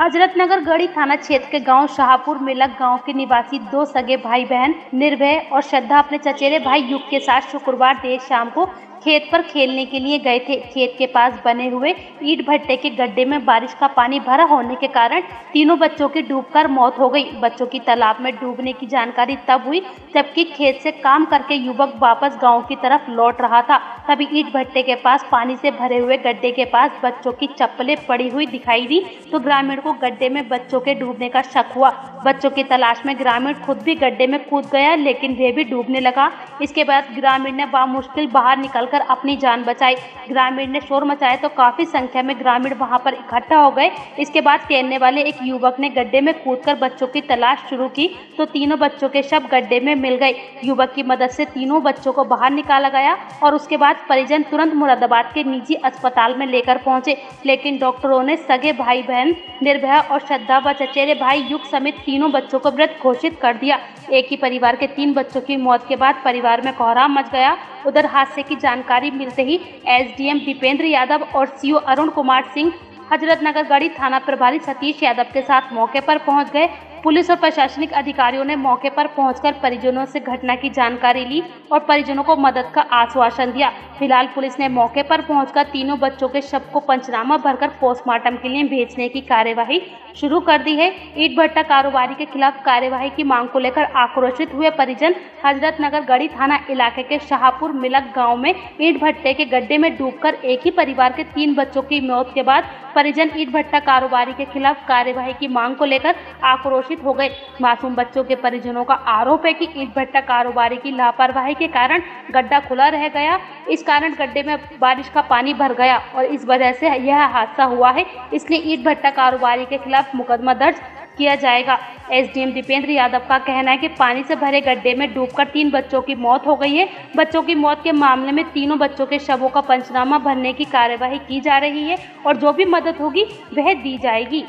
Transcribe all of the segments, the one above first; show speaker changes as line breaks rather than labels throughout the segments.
हजरतनगर गढ़ी थाना क्षेत्र के गांव शाहपुर मिलक गांव के निवासी दो सगे भाई बहन निर्भय और श्रद्धा अपने चचेरे भाई युग के साथ शुक्रवार देर शाम को खेत पर खेलने के लिए गए थे। खेत के पास बने हुए ईंट भट्टे के गड्ढे में बारिश का पानी भरा होने के कारण तीनों बच्चों की डूबकर मौत हो गई। बच्चों की तालाब में डूबने की जानकारी तब हुई जबकि खेत से काम करके युवक वापस गांव की तरफ लौट रहा था। तभी ईंट भट्टे के पास पानी से भरे हुए गड्ढे के पास बच्चों की चप्पलें पड़ी हुई दिखाई दी तो ग्रामीण को गड्ढे में बच्चों के डूबने का शक हुआ। बच्चों की तलाश में ग्रामीण खुद भी गड्ढे में कूद गया, लेकिन वे भी डूबने लगा। इसके बाद ग्रामीण ने बामुश्किल बाहर निकलकर अपनी जान बचाई। ग्रामीण ने शोर मचाया तो काफी संख्या में ग्रामीण वहां पर इकट्ठा हो गए। इसके बाद तैरने वाले एक युवक ने गड्ढे में कूदकर बच्चों की तलाश शुरू की तो तीनों बच्चों के शव गड्ढे में मिल गए। युवक की मदद से तीनों बच्चों को बाहर निकाला गया और उसके बाद परिजन तुरंत मुरादाबाद के निजी अस्पताल में लेकर पहुंचे, लेकिन डॉक्टरों ने सगे भाई बहन निर्भया और श्रद्धा व चचेरे भाई युग समेत तीनों बच्चों को मृत घोषित कर दिया। एक ही परिवार के 3 बच्चों की मौत के बाद परिवार में कोहराम मच गया। उधर हादसे की जानकारी मिलते ही एसडीएम दीपेंद्र यादव और सीओ अरुण कुमार सिंह हजरतनगर गढ़ी थाना प्रभारी सतीश यादव के साथ मौके पर पहुंच गए। पुलिस और प्रशासनिक अधिकारियों ने मौके पर पहुंचकर परिजनों से घटना की जानकारी ली और परिजनों को मदद का आश्वासन दिया। फिलहाल पुलिस ने मौके पर पहुंचकर तीनों बच्चों के शव को पंचनामा भरकर पोस्टमार्टम के लिए भेजने की कार्यवाही शुरू कर दी है। ईंट भट्टा कारोबारी के खिलाफ कार्यवाही की मांग को लेकर आक्रोशित हुए परिजन हजरतनगर गढ़ी थाना इलाके के शाहपुर मिलक गाँव में ईंट भट्टे के गड्ढे में डूबकर एक ही परिवार के 3 बच्चों की मौत के बाद परिजन ईंट भट्टा कारोबारी के खिलाफ कार्यवाही की मांग को लेकर आक्रोशित हो गए। मासूम बच्चों के परिजनों का आरोप है कि ईंट भट्टा कारोबारी की लापरवाही के कारण गड्ढा खुला रह गया। इस कारण गड्ढे में बारिश का पानी भर गया और इस वजह से यह हादसा हुआ है। इसलिए ईंट भट्टा कारोबारी के खिलाफ मुकदमा दर्ज किया जाएगा। एसडीएम दीपेंद्र यादव का कहना है कि पानी से भरे गड्ढे में डूबकर 3 बच्चों की मौत हो गई है। बच्चों की मौत के मामले में तीनों बच्चों के शवों का पंचनामा भरने की कार्यवाही की जा रही है और जो भी मदद होगी वह दी जाएगी।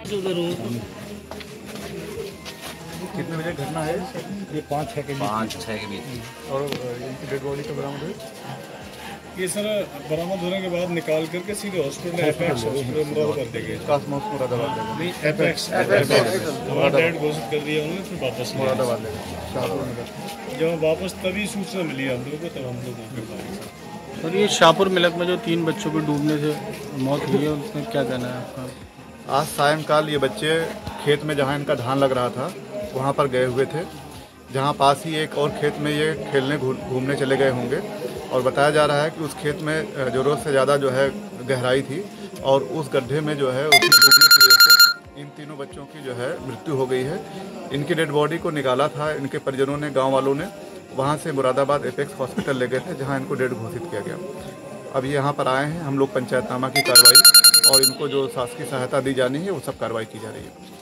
कितने बजे घटना है?
ये 5-6 के बीच।
और इनकी डेड बॉडी तो बरामद हुई?
ये सर बरामद होने के बाद निकाल करके सीधे हॉस्पिटल एपेक्स हॉस्पिटल मुरादाबाद दे गए।
कासमोस मुरादाबाद
नहीं, एपेक्स डेड घोषित कर दिया उन्होंने, फिर वापस
मुरादाबाद ले गए।
जब वापस तभी सूचना मिली हम लोगों को, तब हम लोग वहाँ पे पहुंचे।
और ये शाहपुर मिलक में जो 3 बच्चों के डूबने से मौत हुई है उसमें क्या कहना है आपका?
आज सायंकाल ये बच्चे खेत में जहाँ इनका धान लग रहा था वहाँ पर गए हुए थे, जहाँ पास ही एक और खेत में ये खेलने घूमने चले गए होंगे और बताया जा रहा है कि उस खेत में ज़रूरत से ज़्यादा जो है गहराई थी और उस गड्ढे में जो है उसमें डूबने की वजह से इन तीनों बच्चों की जो है मृत्यु हो गई है। इनकी डेड बॉडी को निकाला था इनके परिजनों ने, गांव वालों ने, वहां से मुरादाबाद एपेक्स हॉस्पिटल ले गए थे जहां इनको डेड घोषित किया गया। अब यहाँ पर आए हैं हम लोग पंचायतनामा की कार्रवाई और इनको जो शासकीय सहायता दी जानी है वो सब कार्रवाई की जा रही है।